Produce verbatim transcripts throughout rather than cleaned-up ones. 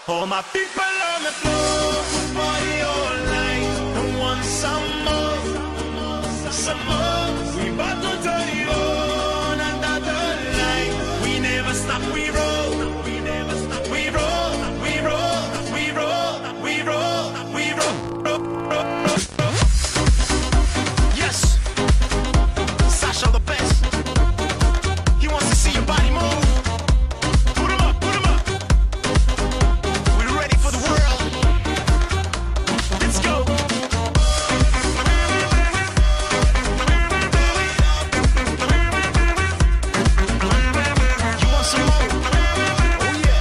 All my people on the floor, party all night. And want some more, some more. We bout to turn it on under the light. We never stop, we roll. We never stop, we roll. We roll, we roll, we roll, we roll. roll, roll, roll, roll. Yes, Sasha the best. He wants to see your body move. Put 'em up, put 'em up. We're ready for the world. Let's go. You want some more? Oh yeah.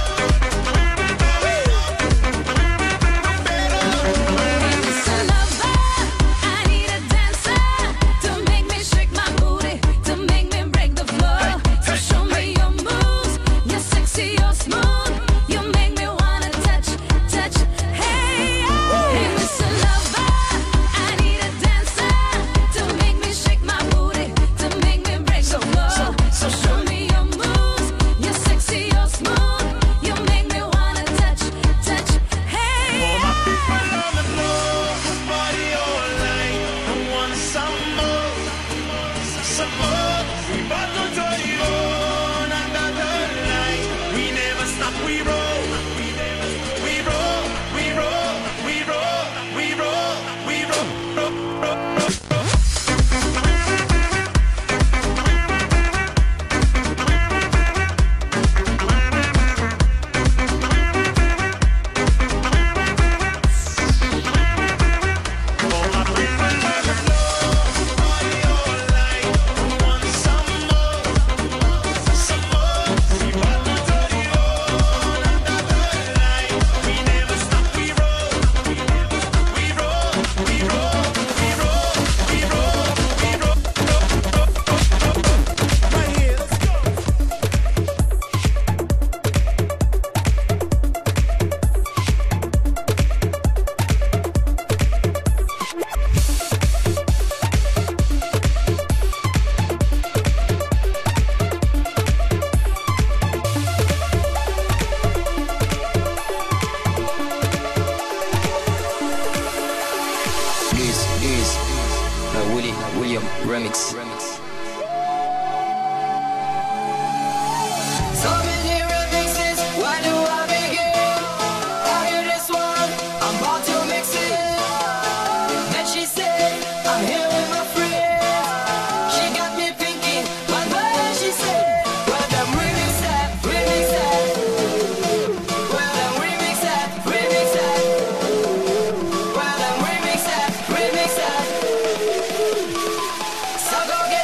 It's a lover, I need a dancer to make me shake my booty, to make me break the floor. So show me your moves, you're sexy, you're smooth, you make me wanna touch, touch. Hey, hey, Mister Lover, I need a dancer to make me shake my booty, to make me break the floor. So show me your moves, you're sexy, you're smooth, you make me wanna touch, touch. Hey. All my people on the floor, party all night. I want some more, some more. We bout to turn it on under the light. We never stop, we roll. We never stop, we roll, we roll, we roll, we roll, we roll, roll, roll, roll, roll. All my people on the floor, party all night. I want some more, some more. We bout to turn it on under the light. We never stop, we roll. We never stop, we roll, we roll, we roll, we roll, we roll, roll, roll, roll, roll. Right here, let's go. Is is uh, Willie William remix. So many remixes, why do I begin? I hear this one, I'm about to mix it. Then she said, I'm here with my friends. She got me thinking, what was she said? Well, them remix that, remix that. Well, them remix that, remix that. Well, them remix that, remix that. So go get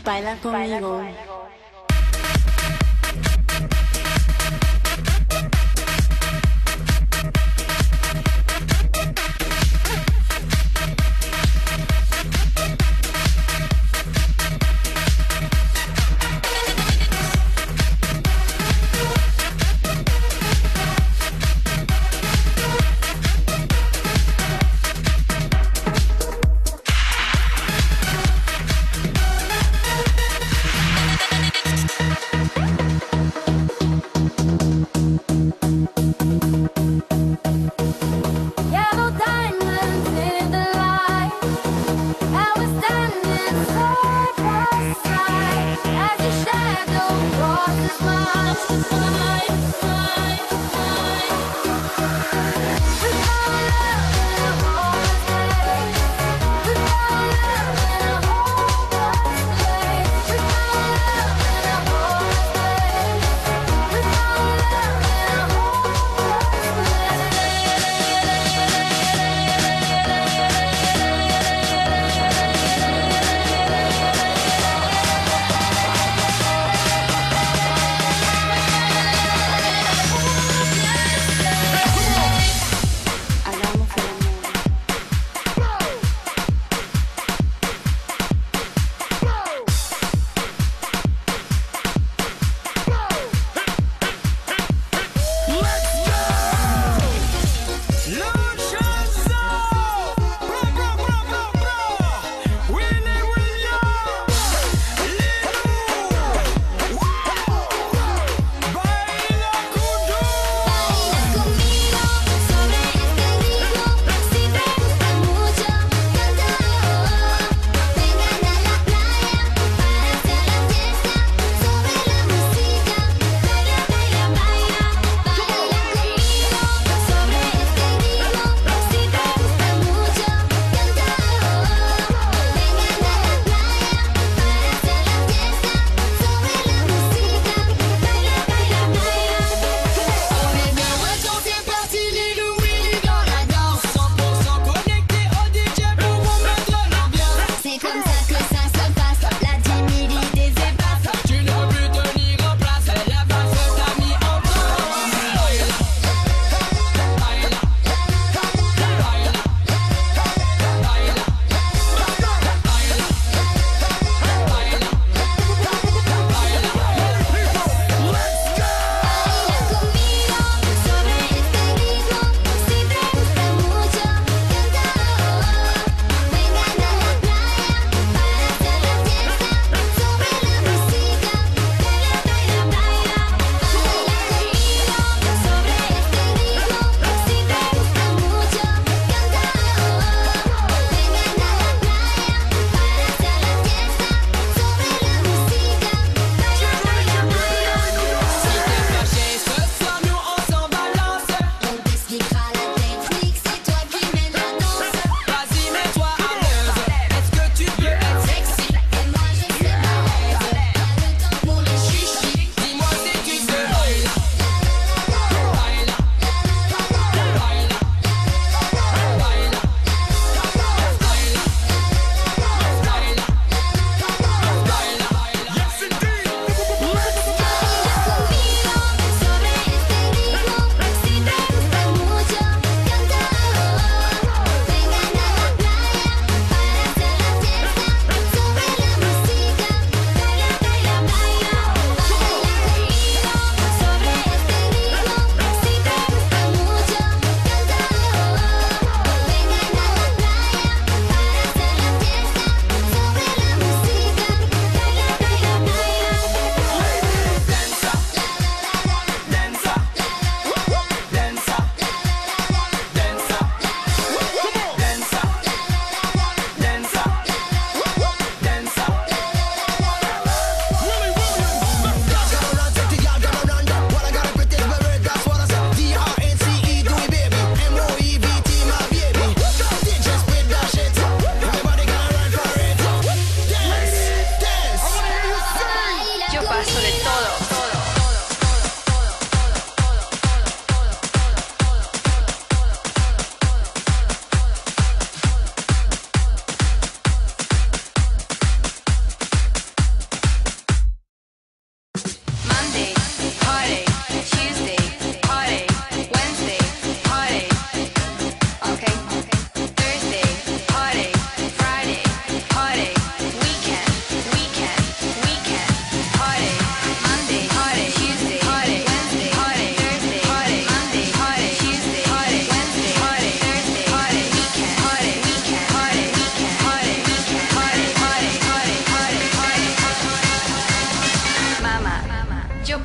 Baila conmigo. Thank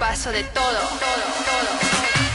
paso de todo, todo, todo.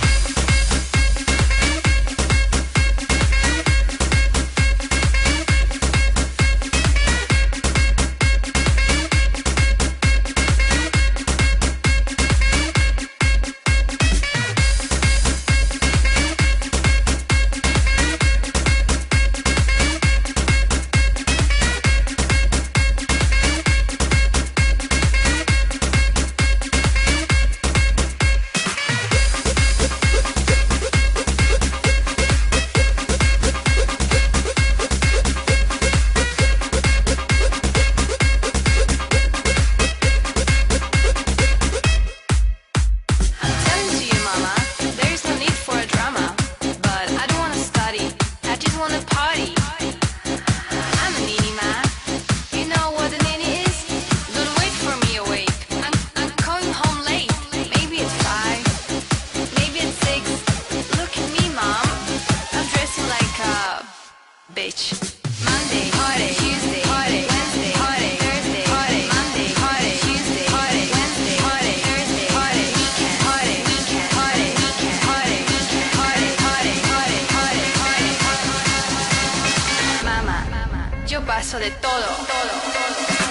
Bitch. Monday, party, Tuesday, party, Wednesday, party, Thursday, party, Monday, party, Tuesday, party, Wednesday, party, Thursday, party, weekend, party, weekend, party, weekend, party, weekend, party, party, party, party, party, party. Mama, yo paso de todo, todo, todo.